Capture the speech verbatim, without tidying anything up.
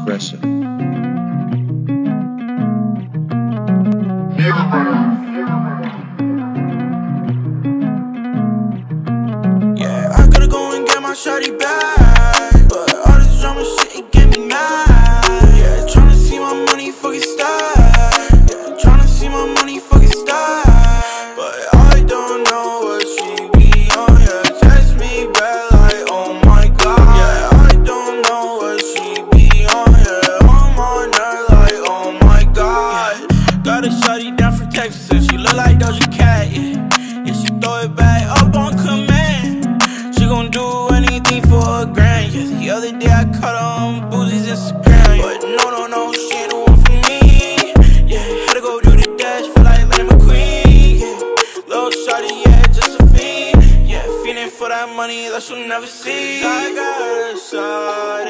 transgressor. Yeah, I gotta go and get my shawty back, but all this drama shit, it get me mad. Yeah, tryna see my money fucking stack. Yeah, tryna see my money fucking stack. But I don't know what she be on. Yeah, text me back like, oh my god. Yeah, I don't know what she be on. Yeah, I'm on her like, oh my god. Yeah, got a shawty down from Texas and she look like Doja Cat. Yeah, yeah, she throw it back up on command. She gon' do anything for a grand. Yeah, the other day I caught her on Boosie's Instagram. Yeah. But no, no, no, she ain't the one for me. Yeah, had to go do the dash, feel like Lightning McQueen. Yeah, little shawty, yeah, just a fiend. Yeah, feeling for that money that you'll never see. I got a shawty.